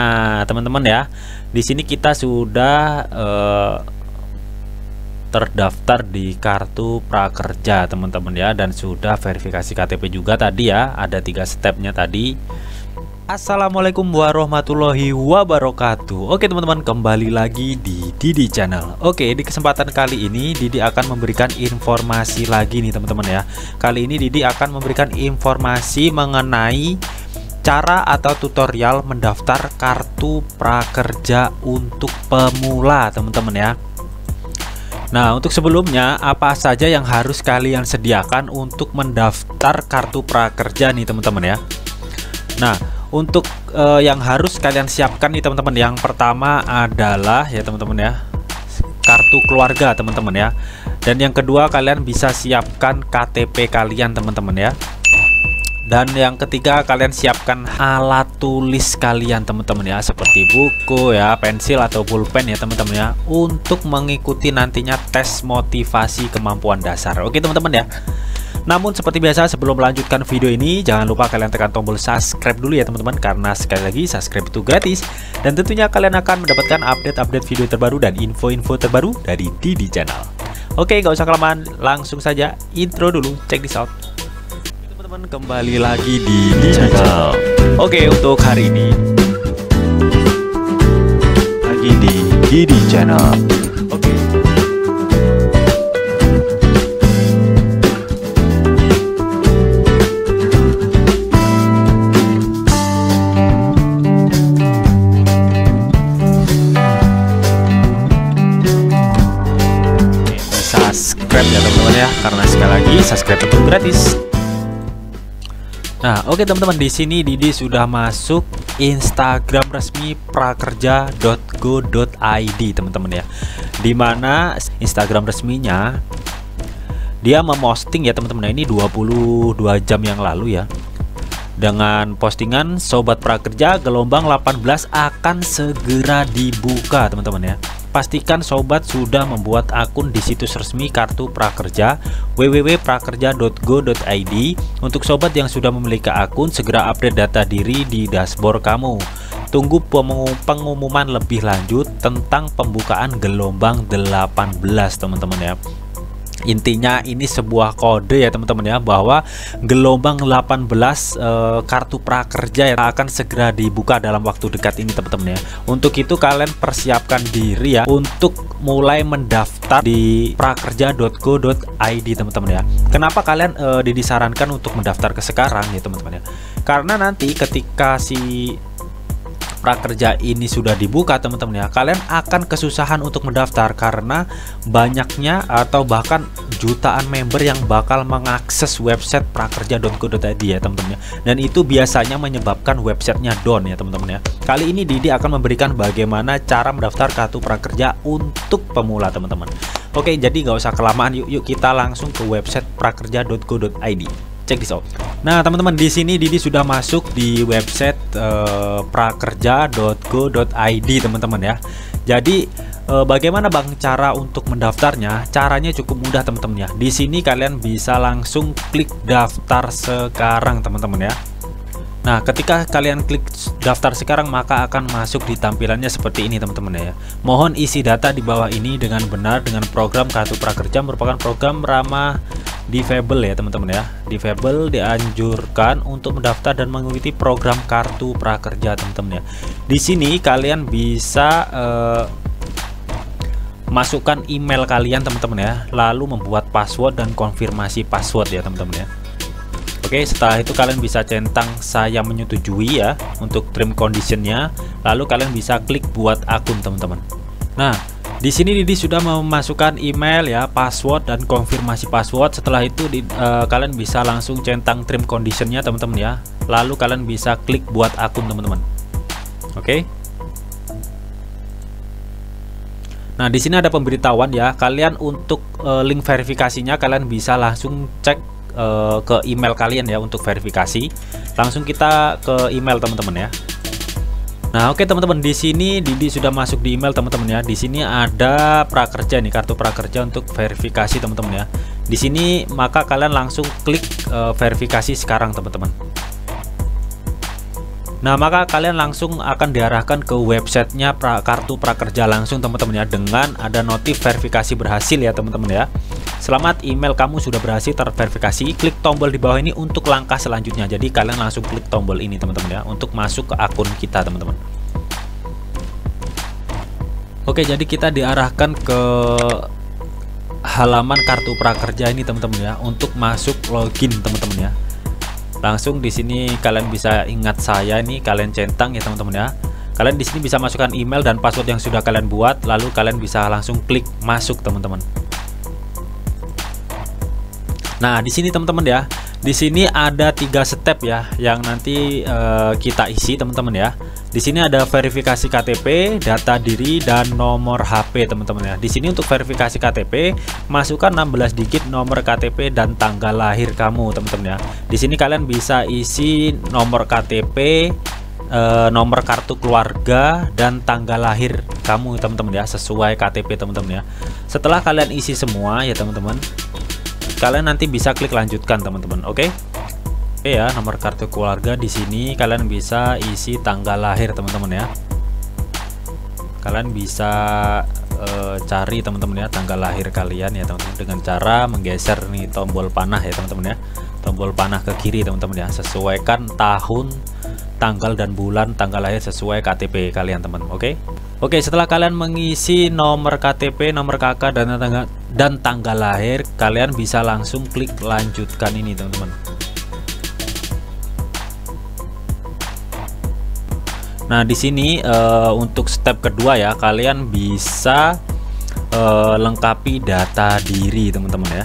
Nah, teman-teman ya, di sini kita sudah terdaftar di kartu prakerja teman-teman ya, dan sudah verifikasi KTP juga tadi ya, ada 3 stepnya tadi. Assalamualaikum warahmatullahi wabarakatuh. Oke teman-teman, kembali lagi di Didi Channel. Oke, di kesempatan kali ini Didi akan memberikan informasi lagi nih teman-teman ya. Kali ini Didi akan memberikan informasi mengenai cara atau tutorial mendaftar kartu prakerja untuk pemula teman-teman ya. Nah, untuk sebelumnya apa saja yang harus kalian sediakan untuk mendaftar kartu prakerja nih teman-teman ya. Nah, untuk yang harus kalian siapkan nih teman-teman, yang pertama adalah ya teman-teman ya, kartu keluarga teman-teman ya. Dan yang kedua, kalian bisa siapkan KTP kalian teman-teman ya. Dan yang ketiga, kalian siapkan alat tulis kalian teman-teman ya, seperti buku ya, pensil atau pulpen ya teman-teman ya, untuk mengikuti nantinya tes motivasi kemampuan dasar. Oke teman-teman ya. Namun seperti biasa, sebelum melanjutkan video ini, jangan lupa kalian tekan tombol subscribe dulu ya teman-teman, karena sekali lagi subscribe itu gratis. Dan tentunya kalian akan mendapatkan update-update video terbaru dan info-info terbaru dari Didi Channel. Oke, gak usah kelamaan, langsung saja intro dulu, check this out. Teman-teman, kembali lagi di Didi Channel. Oke, untuk hari ini lagi di Didi Channel. Subscribe ya teman-teman ya, karena sekali lagi subscribe itu gratis. Nah, oke teman-teman, di sini Didi sudah masuk Instagram resmi prakerja.go.id teman-teman ya, dimana Instagram resminya dia memposting ya teman-teman. Ini 22 jam yang lalu ya, dengan postingan Sobat Prakerja gelombang 18 akan segera dibuka teman-teman ya. Pastikan sobat sudah membuat akun di situs resmi kartu prakerja www.prakerja.go.id. Untuk sobat yang sudah memiliki akun, segera update data diri di dashboard kamu. Tunggu pengumuman lebih lanjut tentang pembukaan gelombang 18 teman-teman ya. Intinya ini sebuah kode ya teman-teman ya, bahwa gelombang 18 kartu prakerja yang akan segera dibuka dalam waktu dekat ini teman-teman ya. Untuk itu kalian persiapkan diri ya untuk mulai mendaftar di prakerja.go.id teman-teman ya. Kenapa kalian disarankan untuk mendaftar ke sekarang ya teman-teman ya? Karena nanti ketika si prakerja ini sudah dibuka teman-teman ya, kalian akan kesusahan untuk mendaftar karena banyaknya atau bahkan jutaan member yang bakal mengakses website prakerja.go.id ya teman-teman ya. Dan itu biasanya menyebabkan websitenya down ya teman-teman ya. Kali ini Didi akan memberikan bagaimana cara mendaftar kartu prakerja untuk pemula teman-teman. Oke, jadi nggak usah kelamaan, yuk kita langsung ke website prakerja.go.id. Check this out. Nah teman-teman, di sini Didi sudah masuk di website prakerja.go.id teman-teman ya. Jadi bagaimana bang cara untuk mendaftarnya? Caranya cukup mudah teman-teman ya. Di sini kalian bisa langsung klik daftar sekarang teman-teman ya. Nah, ketika kalian klik daftar sekarang, maka akan masuk di tampilannya seperti ini teman-teman ya. Mohon isi data di bawah ini dengan benar. Dengan program kartu prakerja merupakan program ramah difabel ya teman-teman ya. Difabel dianjurkan untuk mendaftar dan mengikuti program kartu prakerja teman-teman ya. Di sini kalian bisa masukkan email kalian teman-teman ya, lalu membuat password dan konfirmasi password ya teman-teman ya. Oke, setelah itu kalian bisa centang saya menyetujui ya untuk term conditionnya, lalu kalian bisa klik buat akun teman-teman. Nah, di sini Didi sudah memasukkan email ya, password dan konfirmasi password. Setelah itu kalian bisa langsung centang term conditionnya teman-teman ya, lalu kalian bisa klik buat akun teman-teman. Oke. Nah, di sini ada pemberitahuan ya, kalian untuk link verifikasinya kalian bisa langsung cek ke email kalian ya untuk verifikasi. Langsung kita ke email teman-teman ya. Nah, oke teman-teman, di sini Didi sudah masuk di email teman-teman ya. Di sini ada prakerja nih, kartu prakerja untuk verifikasi teman-teman ya. Di sini maka kalian langsung klik verifikasi sekarang teman-teman. Nah, maka kalian langsung akan diarahkan ke websitenya Kartu Prakerja langsung teman-teman ya, dengan ada notif verifikasi berhasil ya teman-teman ya. Selamat, email kamu sudah berhasil terverifikasi. Klik tombol di bawah ini untuk langkah selanjutnya. Jadi kalian langsung klik tombol ini teman-teman ya, untuk masuk ke akun kita teman-teman. Oke, jadi kita diarahkan ke halaman Kartu Prakerja ini teman-teman ya, untuk masuk login teman-teman ya. Langsung di sini kalian bisa ingat saya ini, kalian centang ya teman-teman ya. Kalian di sini bisa masukkan email dan password yang sudah kalian buat, lalu kalian bisa langsung klik masuk teman-teman. Nah, di sini teman-teman ya, di sini ada 3 step ya yang nanti kita isi teman-teman ya. Di sini ada verifikasi KTP, data diri, dan nomor HP teman-teman ya. Di sini untuk verifikasi KTP, masukkan 16 digit nomor KTP dan tanggal lahir kamu teman-teman ya. Di sini kalian bisa isi nomor KTP, nomor kartu keluarga, dan tanggal lahir kamu teman-teman ya, sesuai KTP teman-teman ya. Setelah kalian isi semua ya teman-teman, kalian nanti bisa klik lanjutkan teman-teman. Oke ya, nomor kartu keluarga di sini kalian bisa isi tanggal lahir teman-teman ya. Kalian bisa cari teman-teman ya tanggal lahir kalian ya teman-teman, dengan cara menggeser nih tombol panah ya teman-teman ya, tombol panah ke kiri teman-teman ya. Sesuaikan tahun, tanggal, dan bulan tanggal lahir sesuai KTP kalian teman. Oke, setelah kalian mengisi nomor KTP, nomor KK, dan tanggal lahir, kalian bisa langsung klik lanjutkan ini teman-teman. Nah, di sini untuk step kedua ya, kalian bisa lengkapi data diri teman-teman ya.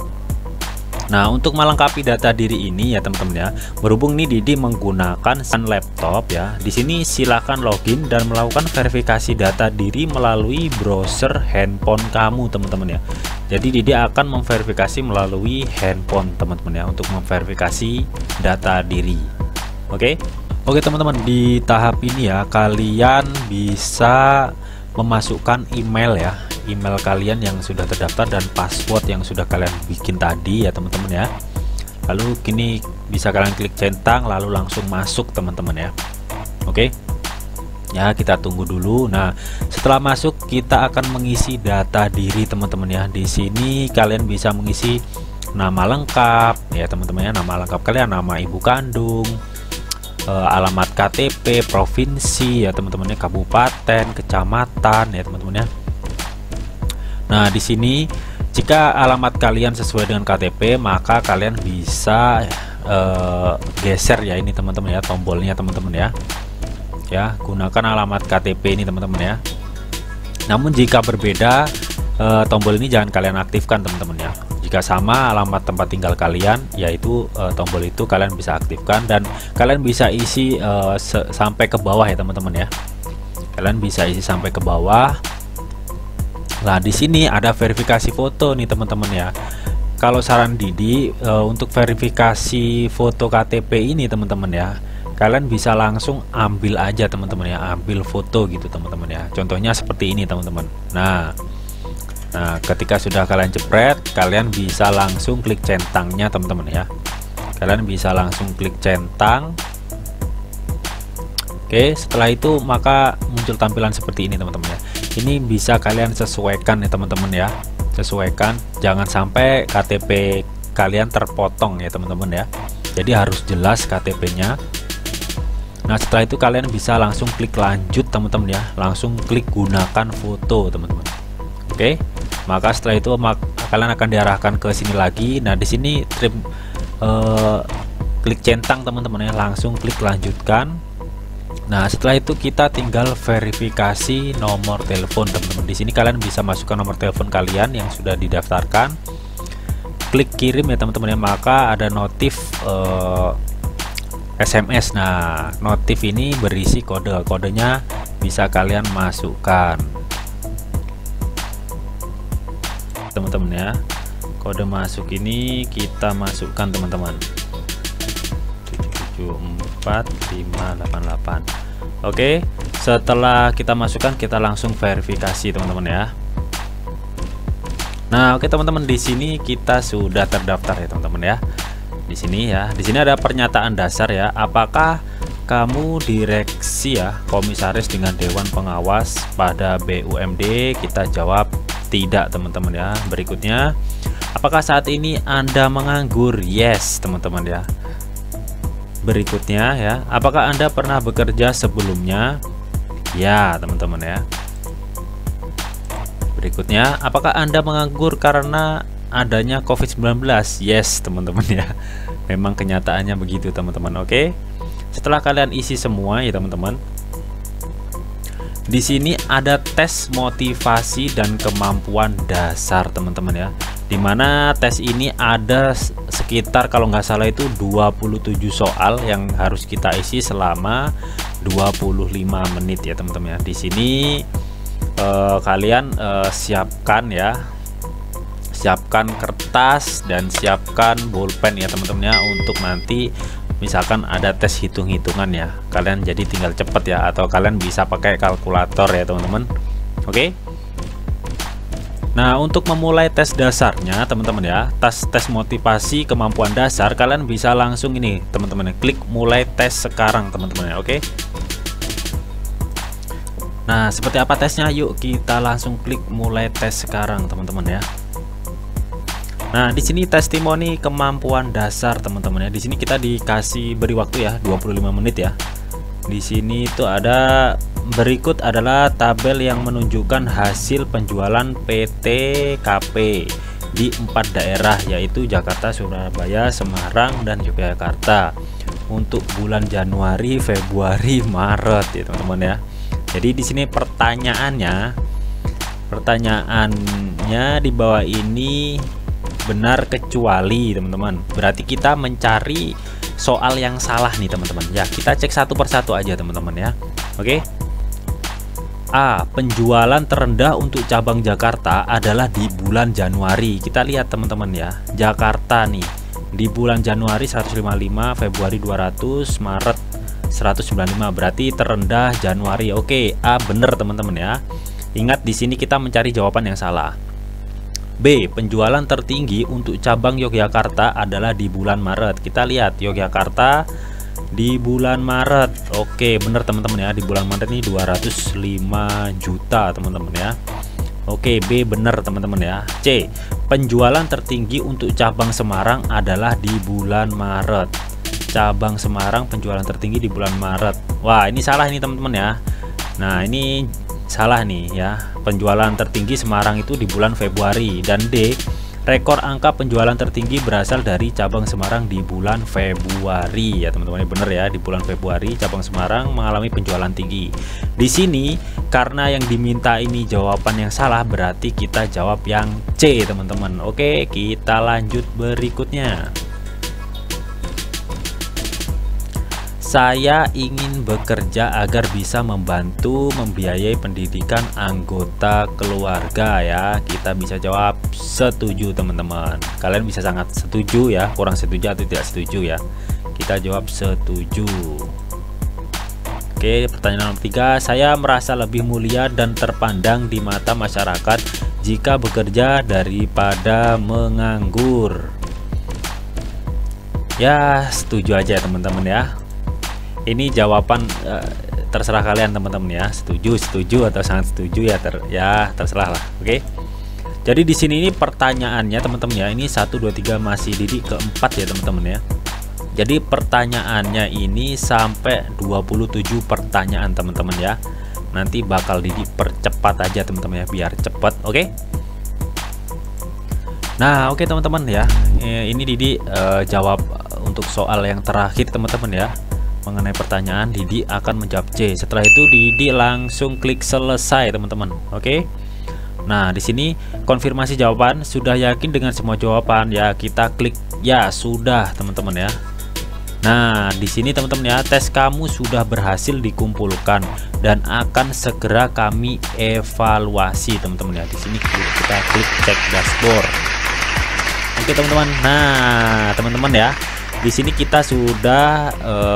Nah, untuk melengkapi data diri ini ya teman-teman ya, berhubung nih Didi menggunakan laptop ya, di sini silakan login dan melakukan verifikasi data diri melalui browser handphone kamu teman-teman ya. Jadi Didi akan memverifikasi melalui handphone teman-teman ya, untuk memverifikasi data diri. Oke teman-teman, di tahap ini ya kalian bisa memasukkan email ya, email kalian yang sudah terdaftar dan password yang sudah kalian bikin tadi ya teman-teman ya. Lalu kini bisa kalian klik centang lalu langsung masuk teman-teman ya. Oke ya, kita tunggu dulu. Nah, setelah masuk kita akan mengisi data diri teman-teman ya. Di sini kalian bisa mengisi nama lengkap ya teman-teman ya, nama lengkap kalian, nama ibu kandung, alamat KTP, provinsi ya teman-teman ya, kabupaten, kecamatan ya teman-teman ya. Nah, di sini jika alamat kalian sesuai dengan KTP, maka kalian bisa geser ya ini teman-teman ya, tombolnya teman-teman ya. Ya, gunakan alamat KTP ini teman-teman ya. Namun jika berbeda, tombol ini jangan kalian aktifkan teman-teman ya. Jika sama alamat tempat tinggal kalian, yaitu tombol itu kalian bisa aktifkan dan kalian bisa isi sampai ke bawah ya teman-teman ya. Kalian bisa isi sampai ke bawah. Nah, di sini ada verifikasi foto nih teman-teman ya. Kalau saran Didi untuk verifikasi foto KTP ini teman-teman ya, kalian bisa langsung ambil aja teman-teman ya, ambil foto gitu teman-teman ya. Contohnya seperti ini teman-teman. Nah, ketika sudah kalian jepret, kalian bisa langsung klik centangnya teman-teman ya. Kalian bisa langsung klik centang. Oke, setelah itu maka muncul tampilan seperti ini teman-teman ya. Ini bisa kalian sesuaikan ya teman-teman ya. Sesuaikan, jangan sampai KTP kalian terpotong ya teman-teman ya. Jadi harus jelas KTP-nya. Nah, setelah itu kalian bisa langsung klik lanjut teman-teman ya. Langsung klik gunakan foto teman-teman. Oke, maka setelah itu kalian akan diarahkan ke sini lagi. Nah, di sini klik centang teman-teman ya, langsung klik lanjutkan. Nah, setelah itu kita tinggal verifikasi nomor telepon teman-teman. Di sini kalian bisa masukkan nomor telepon kalian yang sudah didaftarkan. Klik kirim ya teman-teman ya, maka ada notif SMS. Nah, notif ini berisi kodenya bisa kalian masukkan teman-teman ya. Kode masuk ini kita masukkan teman-teman, 74588. Oke, setelah kita masukkan kita langsung verifikasi teman-teman ya. Nah, oke teman-teman, di sini kita sudah terdaftar ya teman-teman ya. Di sini ya, di sini ada pernyataan dasar ya. Apakah kamu direksi ya, komisaris dengan dewan pengawas pada BUMD? Kita jawab tidak teman-teman ya. Berikutnya, apakah saat ini Anda menganggur? Yes teman-teman ya. Berikutnya ya, apakah Anda pernah bekerja sebelumnya? Ya teman-teman ya. Berikutnya, apakah Anda menganggur karena adanya COVID-19? Yes teman-teman ya. Memang kenyataannya begitu teman-teman. Oke. Setelah kalian isi semua ya teman-teman, di sini ada tes motivasi dan kemampuan dasar teman-teman ya, dimana tes ini ada sekitar kalau nggak salah itu 27 soal yang harus kita isi selama 25 menit ya teman-teman ya. Di sini kalian siapkan ya, siapkan kertas dan siapkan bolpen ya teman-teman ya, untuk nanti misalkan ada tes hitung-hitungan ya, kalian jadi tinggal cepet ya, atau kalian bisa pakai kalkulator ya teman-teman. Oke. Nah, untuk memulai tes dasarnya teman-teman ya, tes motivasi kemampuan dasar, kalian bisa langsung ini teman-teman, klik mulai tes sekarang teman-teman ya. Oke. Nah, seperti apa tesnya? Yuk kita langsung klik mulai tes sekarang teman-teman ya. Nah, di sini testimoni kemampuan dasar teman-teman ya. Di sini kita dikasih beri waktu ya 25 menit ya. Di sini itu ada berikut adalah tabel yang menunjukkan hasil penjualan PT KP di 4 daerah, yaitu Jakarta, Surabaya, Semarang, dan Yogyakarta untuk bulan Januari, Februari, Maret ya teman-teman ya. Jadi di sini pertanyaannya di bawah ini benar kecuali teman-teman, berarti kita mencari soal yang salah nih teman-teman ya. Kita cek satu persatu aja teman-teman ya. Oke. A, penjualan terendah untuk cabang Jakarta adalah di bulan Januari. Kita lihat teman-teman ya, Jakarta nih di bulan Januari 155, Februari 200, Maret 195, berarti terendah Januari. Oke, A bener teman-teman ya. Ingat di sini kita mencari jawaban yang salah. B, penjualan tertinggi untuk cabang Yogyakarta adalah di bulan Maret. Kita lihat Yogyakarta di bulan Maret. Oke, bener teman-teman ya, di bulan Maret ini 205 juta teman-teman ya. Oke, B bener teman-teman ya. C, penjualan tertinggi untuk cabang Semarang adalah di bulan Maret. Cabang Semarang penjualan tertinggi di bulan Maret. Wah, ini salah ini teman-teman ya. Nah, ini salah nih ya, penjualan tertinggi Semarang itu di bulan Februari. Dan D, rekor angka penjualan tertinggi berasal dari cabang Semarang di bulan Februari ya teman-teman. Bener ya, di bulan Februari cabang Semarang mengalami penjualan tinggi. Di sini karena yang diminta ini jawaban yang salah, berarti kita jawab yang C teman-teman. Oke, kita lanjut berikutnya. Saya ingin bekerja agar bisa membantu membiayai pendidikan anggota keluarga ya. Kita bisa jawab setuju teman-teman. Kalian bisa sangat setuju ya, kurang setuju atau tidak setuju ya. Kita jawab setuju. Oke, pertanyaan nomor 3. Saya merasa lebih mulia dan terpandang di mata masyarakat jika bekerja daripada menganggur. Ya, setuju aja teman-teman ya. Ini jawaban terserah kalian teman-teman ya, setuju atau sangat setuju ya, terserah lah. Oke. Jadi di sini ini pertanyaannya teman-teman ya, ini 1 2 3 masih Didi keempat ya teman-teman ya. Jadi pertanyaannya ini sampai 27 pertanyaan teman-teman ya. Nanti bakal Didi percepat aja teman-teman ya, biar cepat. Oke. Nah, oke teman-teman ya. Ini Didi jawab untuk soal yang terakhir teman-teman ya. Mengenai pertanyaan, Didi akan menjawab C. Setelah itu Didi langsung klik selesai teman-teman. Oke. Nah, di sini konfirmasi jawaban. Sudah yakin dengan semua jawaban ya, kita klik ya sudah teman-teman ya. Nah, di sini teman-teman ya, tes kamu sudah berhasil dikumpulkan dan akan segera kami evaluasi teman-teman ya. Di sini kita klik cek dashboard. Oke teman-teman. Nah, teman-teman ya, di sini kita sudah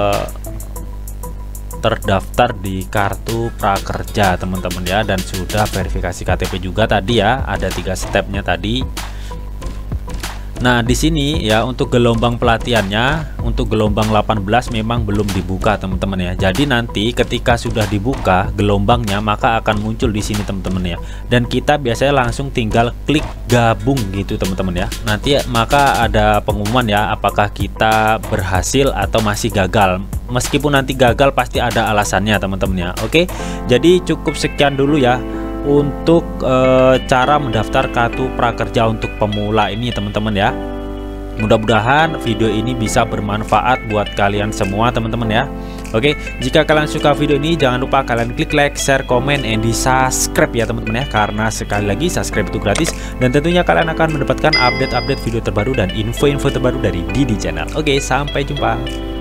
terdaftar di kartu prakerja teman-teman ya, dan sudah verifikasi KTP juga tadi ya, ada 3 stepnya tadi. Nah, di sini ya untuk gelombang pelatihannya, untuk gelombang 18 memang belum dibuka teman-teman ya. Jadi nanti ketika sudah dibuka gelombangnya maka akan muncul di sini teman-teman ya. Dan kita biasanya langsung tinggal klik gabung gitu teman-teman ya. Nanti maka ada pengumuman ya apakah kita berhasil atau masih gagal. Meskipun nanti gagal pasti ada alasannya teman-teman ya. Oke. Jadi cukup sekian dulu ya untuk cara mendaftar kartu prakerja untuk pemula ini teman-teman ya. Mudah-mudahan video ini bisa bermanfaat buat kalian semua teman-teman ya. Oke, jika kalian suka video ini jangan lupa kalian klik like, share, komen, and di subscribe ya teman-teman ya. Karena sekali lagi subscribe itu gratis dan tentunya kalian akan mendapatkan update-update video terbaru dan info-info terbaru dari Didi Channel. Oke, sampai jumpa.